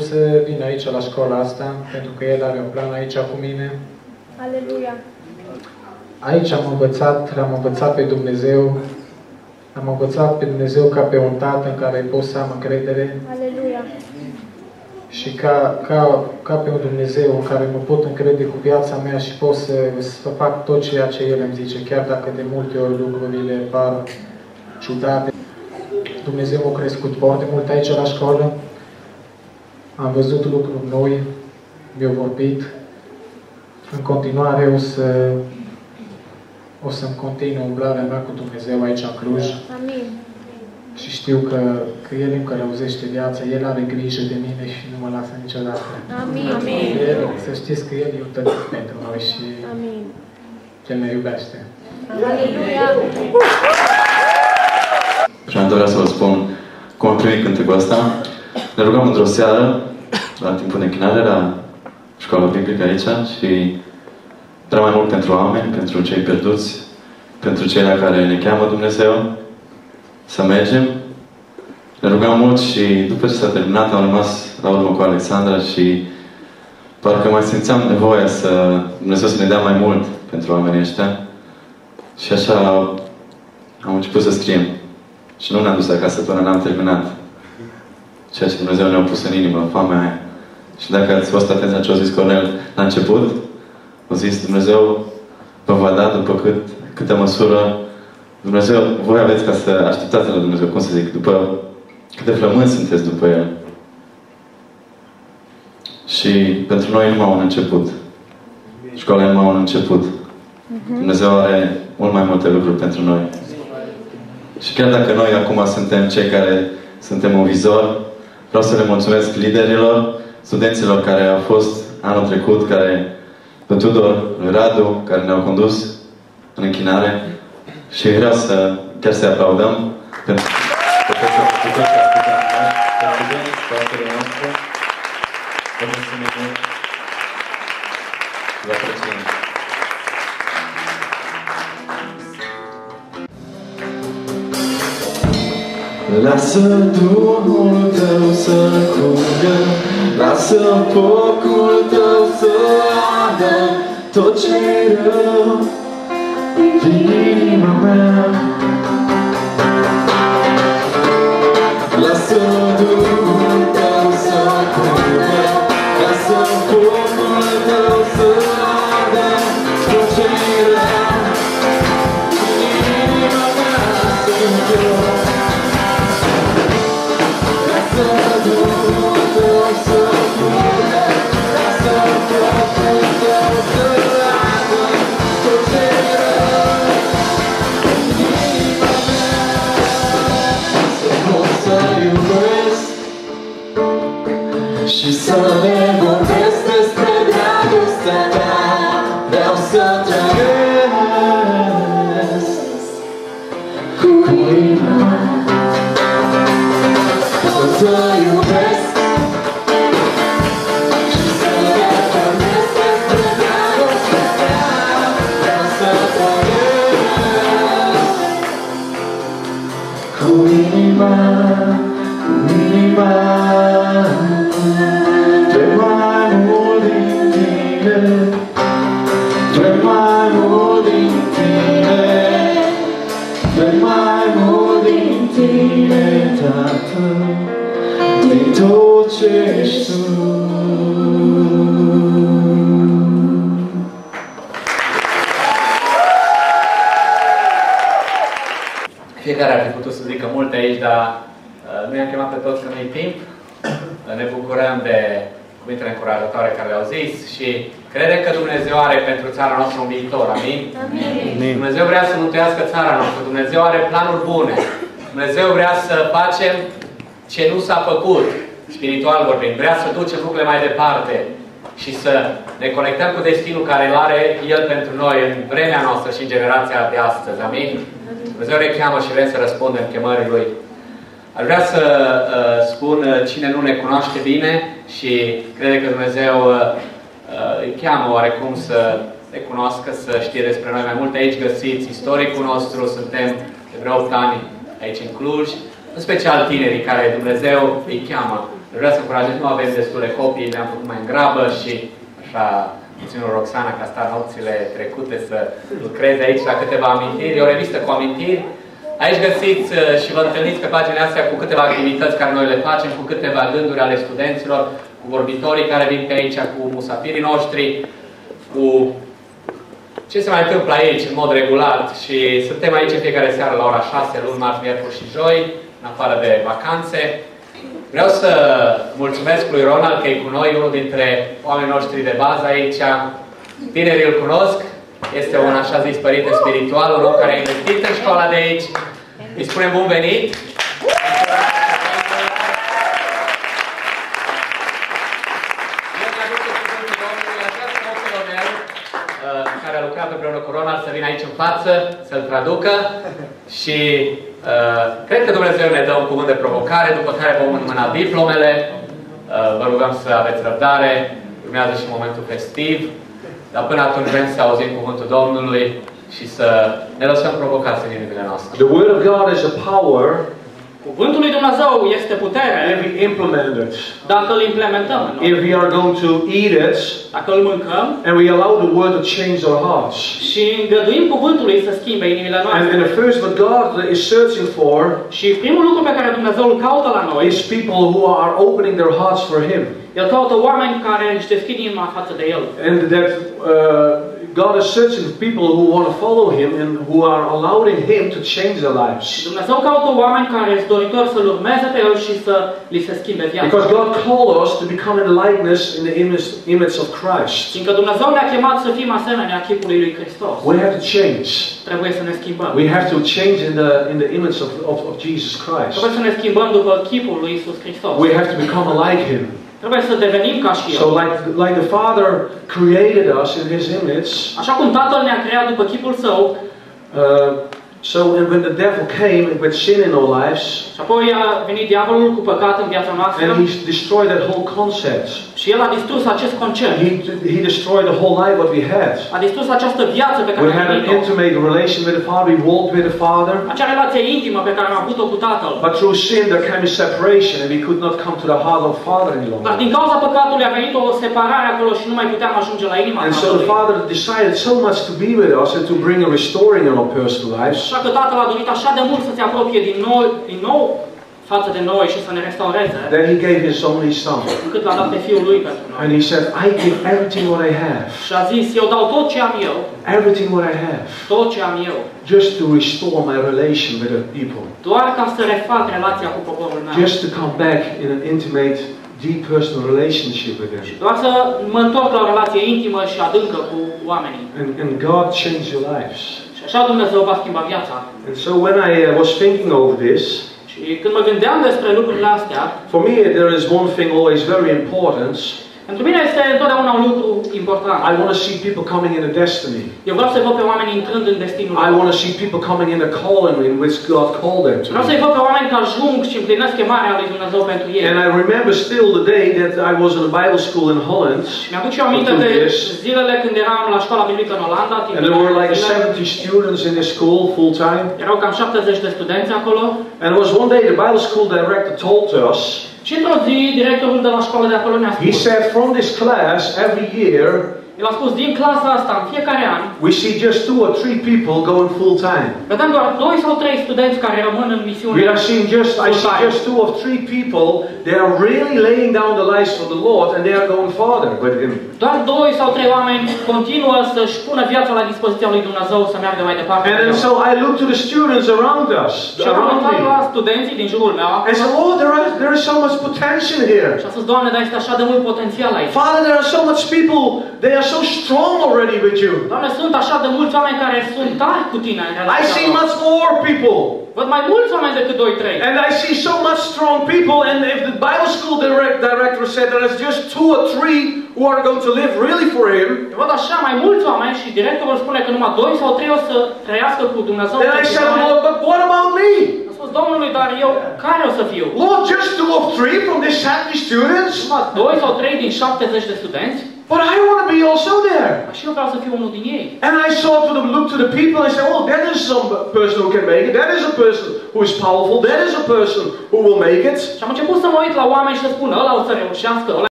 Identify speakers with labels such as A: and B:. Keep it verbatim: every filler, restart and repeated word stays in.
A: să vin aici la școala asta, pentru că El are un plan aici cu mine.
B: Aleluia!
A: Aici am învățat, l-am învățat pe Dumnezeu, am învățat pe Dumnezeu ca pe un tată în care pot să am încredere.
B: Aleluia!
A: Și ca, ca, ca pe un Dumnezeu în care mă pot încrede cu viața mea și pot să, să fac tot ceea ce El îmi zice, chiar dacă de multe ori lucrurile par ciudate. Dumnezeu m-a crescut foarte mult aici la școală. Am văzut lucruri noi, mi-au vorbit. În continuare o să o să-mi continui umblarea mea cu Dumnezeu aici în Cluj.
B: Amin.
A: Și știu că, că El îmi călăuzește viața, El are grijă de mine și nu mă lasă niciodată.
B: Amin. Amin.
A: El, să știți că El e un tătic pentru noi și
B: Amin.
A: El ne iubește.
B: Aleluia!
C: Și am dorit să vă spun cum am primit cântecul ăsta. Ne rugăm într-o seară, la timpul de închinare, la școala biblică aici și prea mai mult pentru oameni, pentru cei pierduți, pentru cei la care ne cheamă Dumnezeu să mergem. Ne rugam mult și după ce s-a terminat am rămas la urmă cu Alexandra și parcă mai simțeam nevoia să Dumnezeu să ne dea mai mult pentru oamenii ăștia. Și așa am început să scriem. Și nu ne-am dus acasă până n-am terminat ceea ce Dumnezeu ne-a pus în inimă, foamea aia. Și dacă ați fost atenți la ce a zis Cornel la început, a zis Dumnezeu vă va da după cât, câtă măsură Dumnezeu, voi aveți ca să așteptați la Dumnezeu, cum să zic, după câte flămânzi sunteți după El. Și pentru noi e numai un început. Școala e numai un început. Dumnezeu are mult mai multe lucruri pentru noi. Și chiar dacă noi acum suntem cei care suntem un vizor, vreau să le mulțumesc liderilor, studenților care au fost anul trecut, care, lui Tudor, lui Radu, care ne-au condus în închinare. Și vreau să chiar să aplaudăm pentru tot ce au făcut, ce au făcut noi, pentru studenți, pastele noastre, pentru Dumnezeu. Vă apreciem. Lasă Duhul Tău să curgă, lasă focul Tău să ardă tot ce-i rău din inima mea. Lasă Duhul Tău să curgă, lasă focul Tău să ardă tot ce-i rău din inima mea. Sunt eu. Lasă Duhul Tău să curgă, lasă focul Tău să ardă tot ce-i rău din inima mea. Să pot să iubesc și să le vorbesc despre dragostea Ta. Vreau să trăiesc cu inima. Să iubesc și să le vorbesc despre dragostea Ta. Vreau să trăiesc cu inima, cu inima. Vrem mai mult din Tine, vrem mai mult din Tine, vrem mai mult din Tine, Tată, din tot ce ești Tu.
D: Fiecare ar fi putut să zică multe aici, dar uh, nu i-am chemat pe toți că nu-i timp. Uh, ne bucurăm de cuvintele încurajatoare care le-au zis și credem că Dumnezeu are pentru țara noastră un viitor. Amin? Amin. Dumnezeu vrea să mântuiască țara noastră. Dumnezeu are planuri bune. Dumnezeu vrea să facem ce nu s-a făcut, spiritual vorbind. Vrea să ducem lucrurile mai departe și să ne conectăm cu destinul care îl are El pentru noi în vremea noastră și în generația de astăzi. Amin? Dumnezeu ne cheamă și vrem să răspundem chemării Lui. Aș vrea să uh, spun cine nu ne cunoaște bine și crede că Dumnezeu uh, îi cheamă oarecum să ne cunoască, să știe despre noi mai multe. Aici găsiți istoricul nostru, suntem de vreo opt ani aici în Cluj, în special tinerii care Dumnezeu îi cheamă Vreau să încurajez, nu avem destule copii, le-am făcut mai în grabă și așa puținul Roxana, ca star nopțile trecute, să lucreze aici la câteva amintiri. E o revistă cu amintiri. Aici găsiți și vă întâlniți pe paginile astea cu câteva activități care noi le facem, cu câteva gânduri ale studenților, cu vorbitorii care vin pe aici, cu musafirii noștri, cu ce se mai întâmplă aici în mod regulat. Și suntem aici în fiecare seară la ora șase, luni, marți, miercuri și joi, în afară de vacanțe. Vreau să mulțumesc lui Ronald că e cu noi, unul dintre oamenii noștri de bază aici. Tinerii îl cunosc, este un așa zis părinte spiritual, un om care a investit în școala de aici. Îi spunem bun venit! Care a lucrat împreună cu Ronald să vină aici în față, să-l traducă și uh, cred că Dumnezeu ne dă un cuvânt de provocare, după care vom înmâna diplomele. Uh, vă rugăm să aveți răbdare, urmează și momentul festiv, dar până atunci vrem să auzim cuvântul Domnului și să ne lăsăm provocați în inimile noastre.
E: The Word of God is a power.
F: Cuvântul lui Dumnezeu este putere.
E: If we implement it,
F: dacă îl implementăm,
E: if we are going to eat it,
F: dacă îl mâncăm,
E: and we allow the Word to change our hearts.
F: Și îngăduim cuvântului să schimbe inimile noastre.
E: And, and the first what God is searching for,
F: și primul lucru pe care Dumnezeu îl caută la noi,
E: is people who are opening their hearts for Him.
F: El caută oameni care își deschid inima față de El.
E: And that uh, God is searching for people who want to follow Him and who are allowing Him to change their lives.
F: Dumnezeu caută oameni care sunt doritori să-L urmeze pe El și să li se schimbe viața.
E: Because God called us to become in likeness in the image, image of Christ.
F: Fiindcă Dumnezeu ne-a chemat să fim asemenea chipului lui Hristos.
E: We have to change.
F: Trebuie să ne schimbăm.
E: We have to change in the in the image of, of, of Jesus Christ.
F: Trebuie să ne schimbăm după chipul lui Isus Hristos.
E: We have to become like Him.
F: Trebuie să devenim ca și El.
E: So like, like the Father created us in His image.
F: Așa cum Tatăl ne-a creat după chipul Său.
E: Uh, so and when the devil came with sin in our lives.
F: Și apoi a venit diavolul cu păcat în viața noastră.
E: And he destroyed that whole concept.
F: Și el a distrus acest concept.
E: He, he destroyed the whole life what we had.
F: A distrus această viață pe care
E: we had an intimate relation with the Father. We walked with the Father.
F: Acea relație intimă pe care am avut-o cu Tatăl.
E: But through sin there came a separation, and we could not come to the heart of the Father any longer.
F: Dar din cauza păcatului a venit o separare acolo și nu mai puteam ajunge la inima
E: And
F: Tatălui.
E: so the Father decided so much to be with us and to bring a restoring in our personal lives.
F: Așa că Tatăl a dorit așa de mult să se apropie din nou, din nou față de noi și să ne restaureze.
E: Then He gave His only Son.
F: Încât l-a dat pe Fiul Lui pentru noi.
E: And He said, I give everything what I have.
F: Și a zis, eu dau tot ce am eu.
E: Everything what I have.
F: Tot ce am eu.
E: Just to restore my relation with the people.
F: Doar ca să refac relația cu poporul meu.
E: Just to come back in an intimate, deep personal relationship with them.
F: Doar să mă întorc la o relație intimă și adâncă cu oamenii.
E: And, and God changed your lives.
F: Și așa Dumnezeu va schimba viața.
E: And so when I uh, was thinking over this,
F: și când mă gândeam despre lucrurile astea,
E: for me there is one thing always very important.
F: Pentru mine este întotdeauna un lucru important.
E: I want to see people coming in a destiny.
F: Eu vreau să văd pe oameni intrând în destinul
E: I want to see people coming in a calling in which God called them to.
F: Vreau să-i văd pe oameni care ajung și împlinesc chemarea lui Dumnezeu pentru ei.
E: And I remember still the day that I was in a Bible school in Holland.
F: Și mi-aduc și eu aminte de zilele când eram la școala biblică în Olanda.
E: And there were like seventy students in this school full time.
F: Erau cam șaptezeci de studenți acolo.
E: And it was one day the Bible school director told to us.
F: Și într-o zi, directorul de la școală de acolo ne-a spus.
E: He said, from this class, every year,
F: el a spus, din clasa asta, în fiecare an,
E: we see just two or three people going full time.
F: vedem doar doi sau trei studenți care rămân în misiune.
E: We are seeing just, I see just two or three people, they are really laying down the lives for the Lord and they are going farther with Him.
F: Doar doi sau trei oameni continuă să-și pună viața la dispoziția lui Dumnezeu să meargă mai departe.
E: And then so I look to the students around us,
F: și am
E: around
F: uitat
E: me.
F: la studenții din jurul meu.
E: I said, Lord, there, are, there is so much potential here.
F: Și a spus, Doamne, dar este așa de mult potențial aici.
E: Father, there are so much people, they are so strong already with you.
F: Doamne, sunt așa de mulți oameni care sunt tari cu tine în
E: I
F: relația
E: see
F: lor.
E: much more people.
F: Văd mai mulți oameni decât doi trei.
E: And I see so much strong people, and if the Bible school direct, director said that it's just two or three who are going to live really for Him,
F: Eu văd așa mai mulți oameni și directorul spune că numai doi sau trei o să trăiască cu Dumnezeu.
E: then I said, Lord, but what about me?
F: Am spus Domnului, dar eu care o să fiu?
E: Lord, just two or three from these seventy students?
F: Numai doi sau trei din șaptezeci de studenți?
E: But I want to be also there.
F: Și eu vreau să fiu unul din ei.
E: And I saw to them, look to the people and say, oh, that is some person who can make it. That is a person who is powerful. That is a person who will make it.
F: Și am început să mă uit la oameni și să spun, ăla o să reușească, ăla